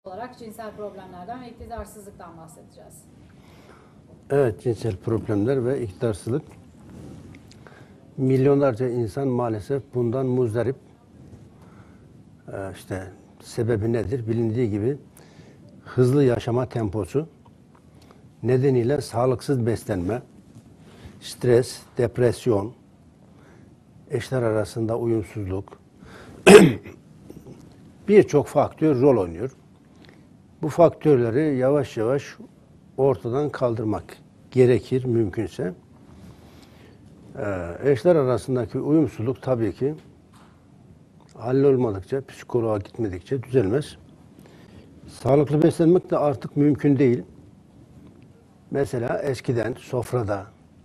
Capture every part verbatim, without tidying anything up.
olarak cinsel problemlerden ve iktidarsızlıktan bahsedeceğiz. Evet, cinsel problemler ve iktidarsızlık. Milyonlarca insan maalesef bundan muzdarip. Ee, işte sebebi nedir? Bilindiği gibi hızlı yaşama temposu nedeniyle sağlıksız beslenme, stres, depresyon, eşler arasında uyumsuzluk, birçok faktör rol oynuyor. Bu faktörleri yavaş yavaş ortadan kaldırmak gerekir mümkünse. Ee, eşler arasındaki uyumsuzluk tabii ki hallolmadıkça, psikoloğa gitmedikçe düzelmez. Sağlıklı beslenmek de artık mümkün değil. Mesela eskiden sofrada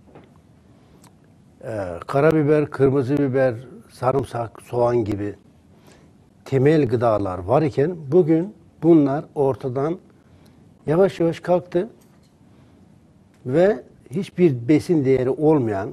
e, karabiber, kırmızı biber, sarımsak, soğan gibi temel gıdalar var iken bugün bunlar ortadan yavaş yavaş kalktı ve hiçbir besin değeri olmayan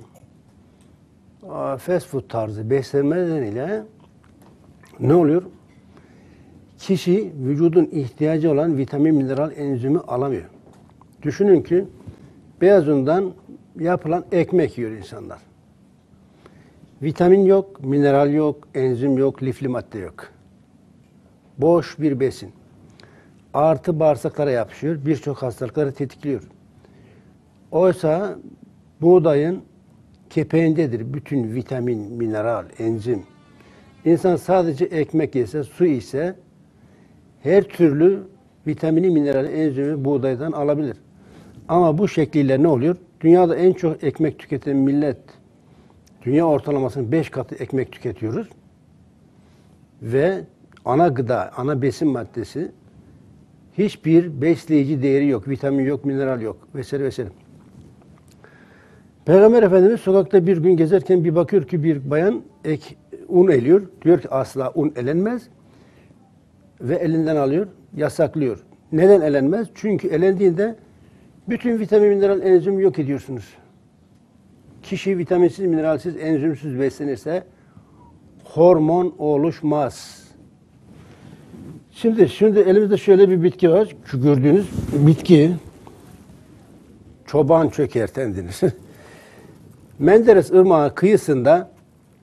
fast food tarzı beslenme nedeniyle ne oluyor? Kişi vücudun ihtiyacı olan vitamin, mineral, enzimi alamıyor. Düşünün ki beyaz undan yapılan ekmek yiyor insanlar. Vitamin yok, mineral yok, enzim yok, lifli madde yok. Boş bir besin. Artı bağırsaklara yapışıyor, birçok hastalıkları tetikliyor. Oysa buğdayın kepeğindedir bütün vitamin, mineral, enzim. İnsan sadece ekmek yese, su ise her türlü vitamini, mineral, enzimi buğdaydan alabilir. Ama bu şekliyle ne oluyor? Dünyada en çok ekmek tüketen millet, dünya ortalamasının beş katı ekmek tüketiyoruz. Ve ana gıda, ana besin maddesi hiçbir besleyici değeri yok, vitamin yok, mineral yok vesaire vesaire. Peygamber Efendimiz sokakta bir gün gezerken bir bakıyor ki bir bayan ek, un eliyor. Diyor ki asla un elenmez. Ve elinden alıyor, yasaklıyor. Neden elenmez? Çünkü elendiğinde bütün vitamin, mineral, enzim yok ediyorsunuz. Kişi vitaminsiz, mineralsiz, enzimsiz beslenirse hormon oluşmaz. Şimdi şimdi elimizde şöyle bir bitki var. Şu gördüğünüz bitki çoban çökerten denir. Menderes Irmağı kıyısında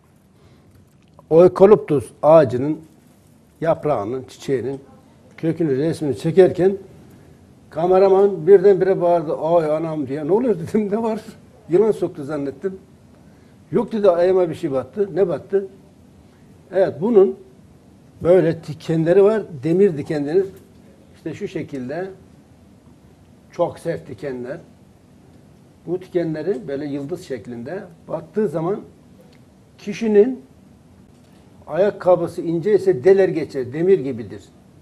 Eukaliptus ağacının yaprağının, çiçeğinin kökünü, resmini çekerken kameraman birdenbire bağırdı. Ay anam diye. Ne oluyor dedim, ne var? Yılan soktu zannettim. Yok dedi, ayağıma bir şey battı. Ne battı? Evet, bunun böyle dikenleri var. Demir diken denir. İşte şu şekilde çok sert dikenler. Bu dikenleri böyle yıldız şeklinde battığı zaman kişinin ayakkabısı ince ise deler geçer, demir gibidir.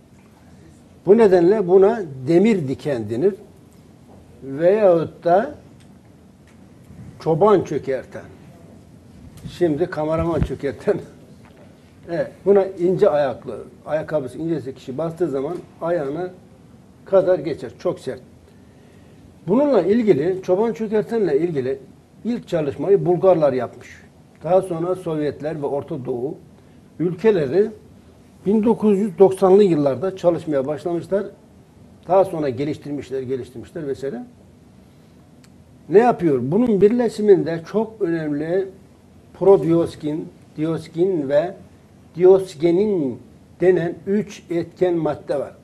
Bu nedenle buna demir diken denir. Veyahut da çoban çökerten. Şimdi kameraman çökerten. Evet, buna ince ayaklı, ayakkabısı ince ise kişi bastığı zaman ayağına kadar geçer. Çok sert. Bununla ilgili, çoban çökertenle ilgili ilk çalışmayı Bulgarlar yapmış. Daha sonra Sovyetler ve Orta Doğu ülkeleri bin dokuz yüz doksanlı yıllarda çalışmaya başlamışlar. Daha sonra geliştirmişler, geliştirmişler vesaire. Ne yapıyor? Bunun birleşiminde çok önemli prodioskin, dioskin ve diosgenin denen üç etken madde var.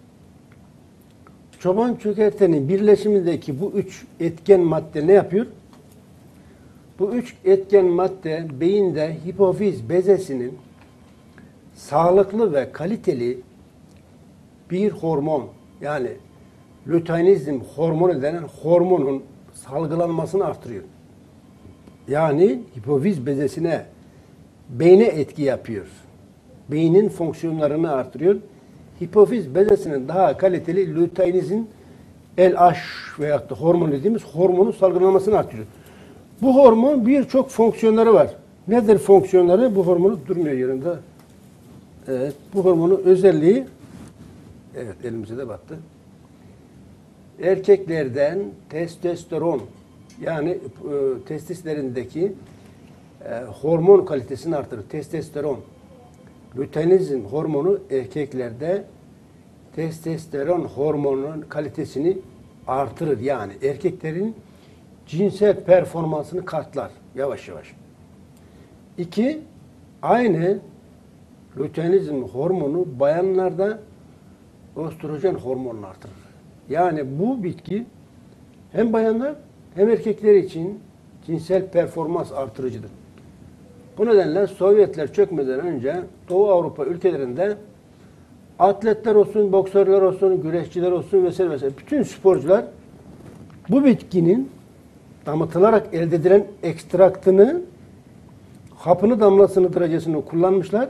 Çoban çökertenin birleşimindeki bu üç etken madde ne yapıyor? Bu üç etken madde beyinde hipofiz bezesinin sağlıklı ve kaliteli bir hormon, yani luteinizm hormonu denen hormonun salgılanmasını artırıyor. Yani hipofiz bezesine, beyne etki yapıyor. Beynin fonksiyonlarını artırıyor. Hipofiz bezesinin daha kaliteli luteinizm L H veyahut da hormon dediğimiz hormonun salgılanmasını artırıyor. Bu hormon birçok fonksiyonları var. Nedir fonksiyonları? Bu hormonu durmuyor yerinde. Evet, bu hormonun özelliği, evet elimize de battı. Erkeklerden testosteron, yani e, testislerindeki e, hormon kalitesini artırır. Testosteron, luteinizm hormonu erkeklerde testosteron hormonunun kalitesini artırır. Yani erkeklerin cinsel performansını katlar yavaş yavaş. İki, aynı luteinizm hormonu bayanlarda östrojen hormonunu artırır. Yani bu bitki hem bayanlar hem erkekler için cinsel performans artırıcıdır. Bu nedenle Sovyetler çökmeden önce Doğu Avrupa ülkelerinde atletler olsun, boksörler olsun, güreşçiler olsun vesaire vesaire bütün sporcular bu bitkinin damıtılarak elde edilen ekstraktını, hapını, damlasını, derecesini kullanmışlar.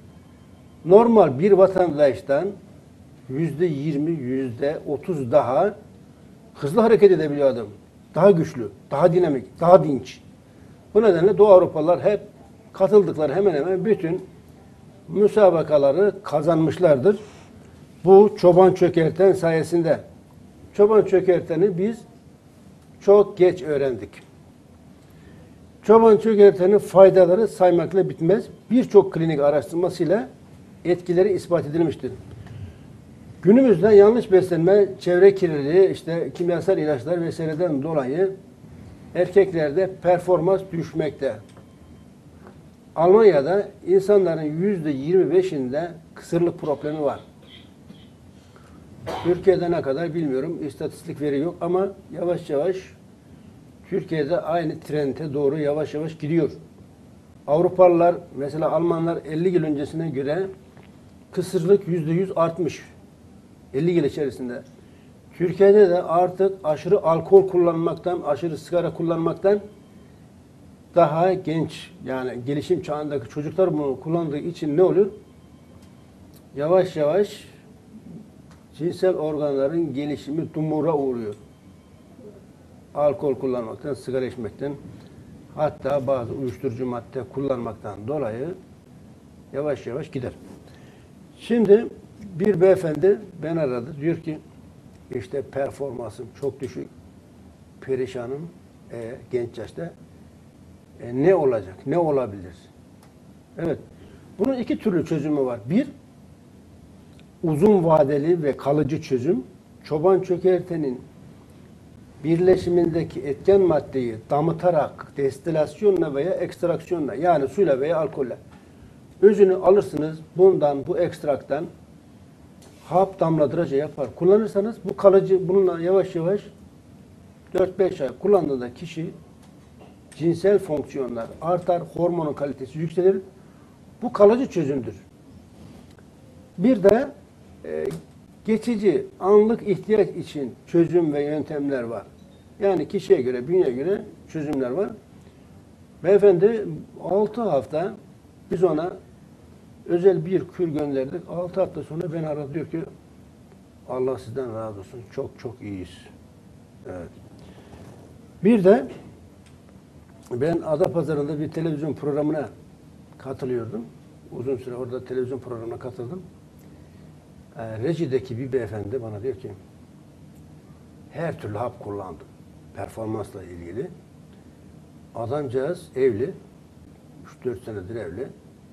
Normal bir vatandaştan yüzde yirmi, yüzde otuz daha hızlı hareket edebiliyor adam. Daha güçlü, daha dinamik, daha dinç. Bu nedenle Doğu Avrupalılar hep katıldıkları hemen hemen bütün müsabakaları kazanmışlardır. Bu çoban çökerten sayesinde. Çoban çökerteni biz çok geç öğrendik. Çoban çökertenin faydaları saymakla bitmez. Birçok klinik araştırmasıyla etkileri ispat edilmiştir. Günümüzde yanlış beslenme, çevre kirliliği, işte kimyasal ilaçlar vesaireden dolayı erkeklerde performans düşmekte. Almanya'da insanların yüzde yirmi beşinde kısırlık problemi var. Türkiye'de ne kadar bilmiyorum, istatistik veri yok ama yavaş yavaş Türkiye'de aynı trende doğru yavaş yavaş gidiyor. Avrupalılar, mesela Almanlar elli yıl öncesine göre kısırlık yüzde yüz artmış. elli yıl içerisinde. Türkiye'de de artık aşırı alkol kullanmaktan, aşırı sigara kullanmaktan daha genç, yani gelişim çağındaki çocuklar bunu kullandığı için ne olur? Yavaş yavaş cinsel organların gelişimi dumura uğruyor. Alkol kullanmaktan, sigara içmekten, hatta bazı uyuşturucu madde kullanmaktan dolayı yavaş yavaş gider. Şimdi bir beyefendi beni aradı. Diyor ki işte performansım çok düşük, perişanım, e, genç yaşta. E, ne olacak? Ne olabilir? Evet. Bunun iki türlü çözümü var. Bir, uzun vadeli ve kalıcı çözüm. Çoban çökertenin birleşimindeki etken maddeyi damıtarak, destilasyonla veya ekstraksiyonla, yani suyla veya alkolle özünü alırsınız. Bundan, bu ekstraktan hap damlatıcı yapar. Kullanırsanız bu kalıcı, bununla yavaş yavaş dört beş ay kullandığında kişi cinsel fonksiyonlar artar, hormonun kalitesi yükselir. Bu kalıcı çözümdür. Bir de e, geçici, anlık ihtiyaç için çözüm ve yöntemler var. Yani kişiye göre, bünyeye göre çözümler var. Beyefendi altı hafta biz ona özel bir kür gönderdik. altı hafta sonra beni aradı, diyor ki Allah sizden razı olsun. Çok çok iyiyiz. Evet. Bir de ben Adapazarı'nda bir televizyon programına katılıyordum. Uzun süre orada televizyon programına katıldım. E, rejideki bir beyefendi bana diyor ki her türlü hap kullandım. Performansla ilgili. Adamcağız evli. üç dört senedir evli.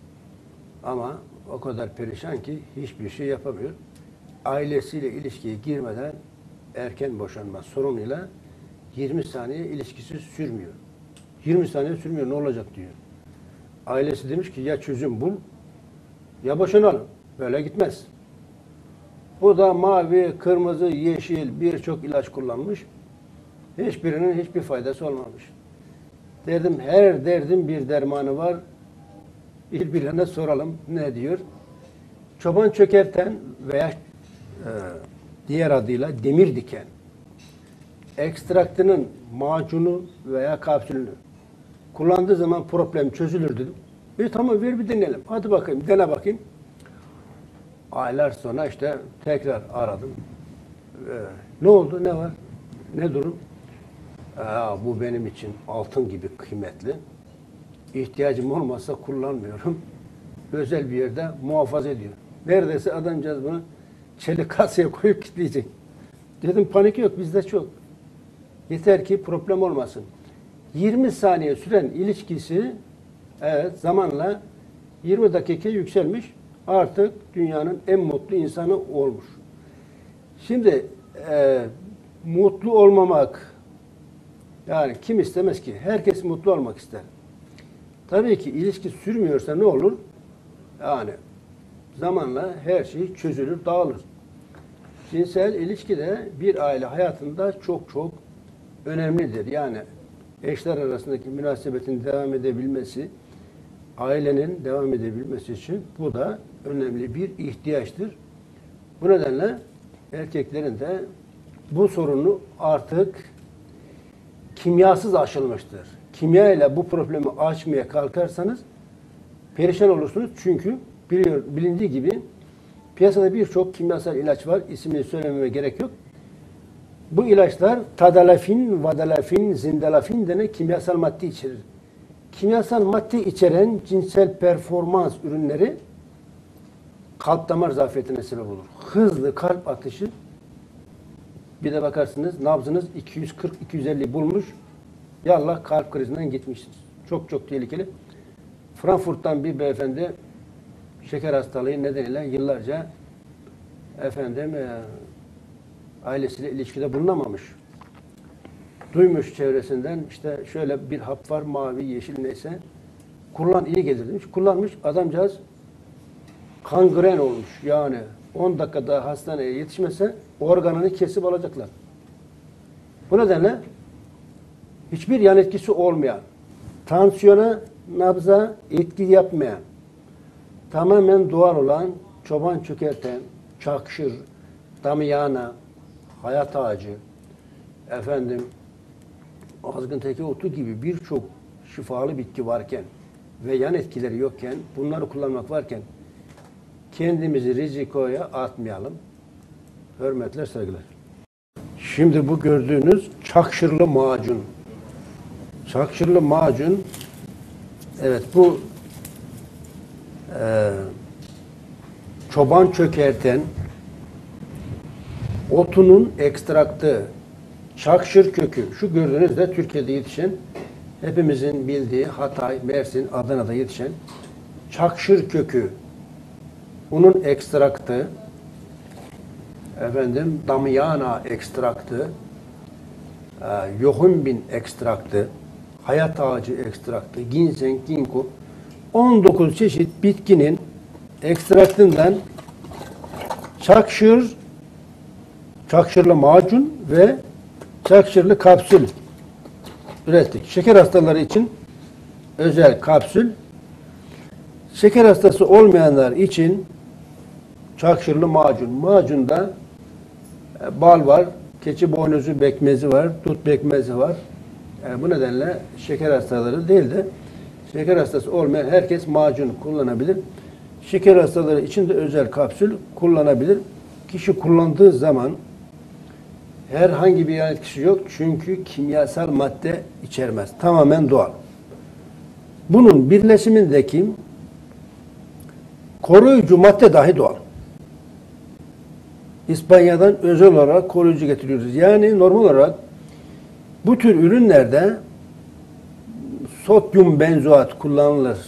Ama o kadar perişan ki hiçbir şey yapamıyor. Ailesiyle ilişkiye girmeden erken boşanma sorunuyla yirmi saniye ilişkisi sürmüyor. yirmi saniye sürmüyor, ne olacak diyor. Ailesi demiş ki ya çözüm bul ya boşanalım. Böyle gitmez. Bu da mavi, kırmızı, yeşil birçok ilaç kullanmış. Hiçbirinin hiçbir faydası olmamış. Dedim her derdin bir dermanı var. Birbirlerine soralım ne diyor. Çoban çökerten veya e, diğer adıyla demir diken ekstraktının macunu veya kapsülünü kullandığı zaman problem çözülür dedim. E tamam ver bir deneyelim. Hadi bakayım, dene bakayım. Aylar sonra işte tekrar aradım. Ee, ne oldu, ne var, ne durum? Aa, bu benim için altın gibi kıymetli. İhtiyacım olmazsa kullanmıyorum. Özel bir yerde muhafaza ediyor. Neredeyse adamcağız bunu çelik kasaya koyup kilitleyecek. Dedim panik yok, bizde çok. Yeter ki problem olmasın. yirmi saniye süren ilişkisi evet zamanla yirmi dakika yükselmiş. Artık dünyanın en mutlu insanı olmuş. Şimdi e, mutlu olmamak, yani kim istemez ki? Herkes mutlu olmak ister. Tabii ki ilişki sürmüyorsa ne olur? Yani zamanla her şey çözülür, dağılır. Cinsel ilişki de bir aile hayatında çok çok önemlidir. Yani eşler arasındaki münasebetin devam edebilmesi, ailenin devam edebilmesi için bu da önemli bir ihtiyaçtır. Bu nedenle erkeklerin de bu sorunu artık kimyasız aşılmıştır. Kimya ile bu problemi aşmaya kalkarsanız perişan olursunuz. Çünkü biliyor, bilindiği gibi piyasada birçok kimyasal ilaç var. İsmini söylememe gerek yok. Bu ilaçlar tadalafin, vadalafin, zindalafin denen kimyasal madde içerir. Kimyasal madde içeren cinsel performans ürünleri kalp damar zafiyetine sebep olur. Hızlı kalp atışı, bir de bakarsınız nabzınız iki yüz kırk iki yüz elli bulmuş. Yallah kalp krizinden gitmişsiniz. Çok çok tehlikeli. Frankfurt'tan bir beyefendi şeker hastalığı nedeniyle yıllarca efendim e, ailesiyle ilişkide bulunamamış. Duymuş çevresinden, işte şöyle bir hap var, mavi, yeşil neyse. Kullan, iyi gelir demiş. Kullanmış, adamcağız kangren olmuş. Yani on dakika daha hastaneye yetişmese organını kesip alacaklar. Bu nedenle hiçbir yan etkisi olmayan, tansiyona, nabza etki yapmayan, tamamen doğal olan çoban çökerten, çakşır, damiyana, hayat ağacı, efendim, azgın teke otu gibi birçok şifalı bitki varken ve yan etkileri yokken, bunları kullanmak varken kendimizi rizikoya atmayalım. Hürmetler, saygılar. Şimdi bu gördüğünüz çakşırlı macun. Çakşırlı macun, evet bu e, çoban çökerten otunun ekstraktı, çakşır kökü. Şu gördüğünüz de Türkiye'de yetişen, hepimizin bildiği Hatay, Mersin, Adana'da yetişen çakşır kökü. Bunun ekstraktı, efendim damiyana ekstraktı, e, yohumbin ekstraktı, hayat ağacı ekstraktı, ginseng, ginkgo, on dokuz çeşit bitkinin ekstraktından çakşır, çakşırlı macun ve çakşırlı kapsül ürettik. Şeker hastaları için özel kapsül, şeker hastası olmayanlar için çakşırlı macun. Macunda bal var, keçi boynuzu bekmezi var, dut bekmezi var. Yani bu nedenle şeker hastaları değil de şeker hastası olmayan herkes macun kullanabilir. Şeker hastaları için de özel kapsül kullanabilir. Kişi kullandığı zaman herhangi bir yan etkisi yok. Çünkü kimyasal madde içermez. Tamamen doğal. Bunun birleşimindeki koruyucu madde dahi doğal. İspanya'dan özel olarak koruyucu getiriyoruz. Yani normal olarak bu tür ürünlerde sodyum benzoat kullanılır.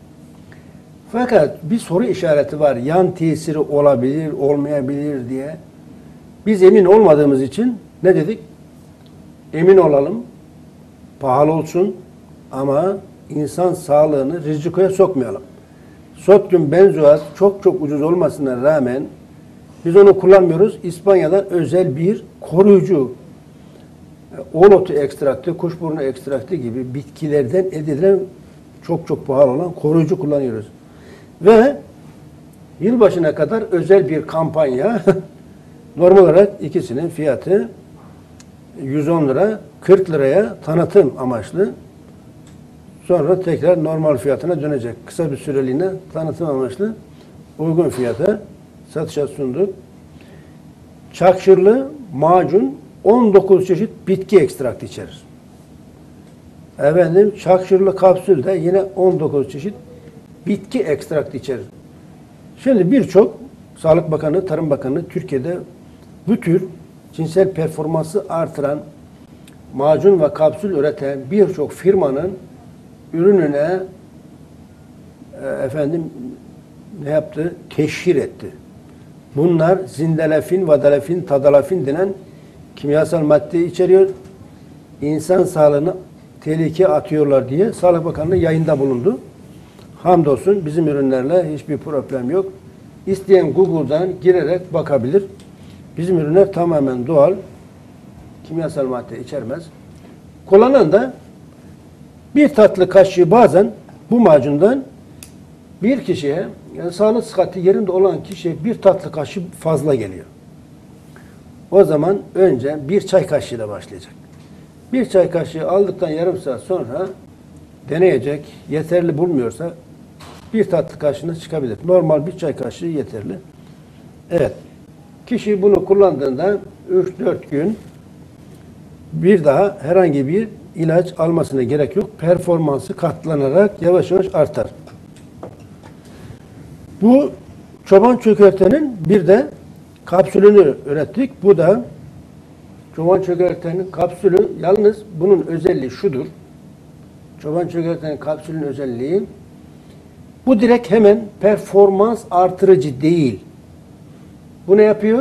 Fakat bir soru işareti var. Yan tesiri olabilir, olmayabilir diye. Biz emin olmadığımız için ne dedik? Emin olalım, pahalı olsun ama insan sağlığını rizikoya sokmayalım. Sodyum benzoat çok çok ucuz olmasına rağmen biz onu kullanmıyoruz. İspanya'dan özel bir koruyucu, oğul otu ekstraktı, kuşburnu ekstraktı gibi bitkilerden elde edilen çok çok pahalı olan koruyucu kullanıyoruz. Ve yılbaşına kadar özel bir kampanya, normal olarak ikisinin fiyatı yüz on lira, kırk liraya tanıtım amaçlı. Sonra tekrar normal fiyatına dönecek. Kısa bir süreliğine tanıtım amaçlı uygun fiyata satışa sunduk. Çakşırlı macun on dokuz çeşit bitki ekstraktı içerir. Efendim çakşırlı kapsül de yine on dokuz çeşit bitki ekstraktı içerir. Şimdi birçok Sağlık Bakanı, Tarım Bakanı Türkiye'de bu tür cinsel performansı artıran macun ve kapsül üreten birçok firmanın ürününe e, efendim ne yaptı? Teşhir etti. Bunlar zindelefin, vadalefin, tadalafin denen kimyasal madde içeriyor. İnsan sağlığını tehlikeye atıyorlar diye Sağlık Bakanlığı yayında bulundu. Hamdolsun bizim ürünlerle hiçbir problem yok. İsteyen Google'dan girerek bakabilir. Bizim ürünler tamamen doğal, kimyasal madde içermez. Kullanan da bir tatlı kaşığı bazen bu macundan bir kişiye, yani sağlık sıhhati yerinde olan kişiye bir tatlı kaşığı fazla geliyor. O zaman önce bir çay kaşığıyla başlayacak. Bir çay kaşığı aldıktan yarım saat sonra deneyecek, yeterli bulmuyorsa bir tatlı kaşığına çıkabilir. Normal bir çay kaşığı yeterli. Evet. Kişi bunu kullandığında üç dört gün bir daha herhangi bir ilaç almasına gerek yok. Performansı katlanarak yavaş yavaş artar. Bu çoban çökertenin bir de kapsülünü ürettik. Bu da çoban çökertenin kapsülü. Yalnız bunun özelliği şudur. Çoban çökertenin kapsülünün özelliği bu direkt hemen performans artırıcı değil. Bu ne yapıyor?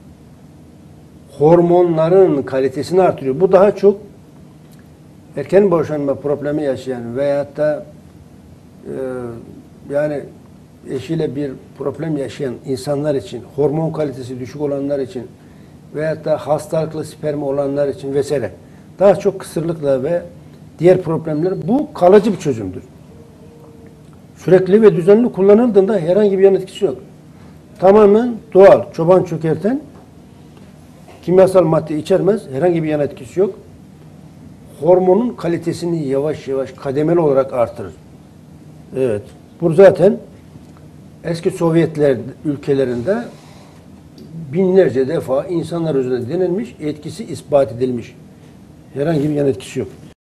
Hormonların kalitesini artırıyor. Bu daha çok erken boşanma problemi yaşayan veyahut da e, yani eşiyle bir problem yaşayan insanlar için, hormon kalitesi düşük olanlar için veyahut da hastalıklı sperm olanlar için vesaire. Daha çok kısırlıkla ve diğer problemler, bu kalıcı bir çözümdür. Sürekli ve düzenli kullanıldığında herhangi bir yan etkisi yok. Tamamen doğal, çoban çökerten, kimyasal madde içermez, herhangi bir yan etkisi yok. Hormonun kalitesini yavaş yavaş kademeli olarak artırır. Evet, bu zaten eski Sovyetler ülkelerinde binlerce defa insanlar üzerinde denilmiş, etkisi ispat edilmiş. Herhangi bir yan etkisi yok.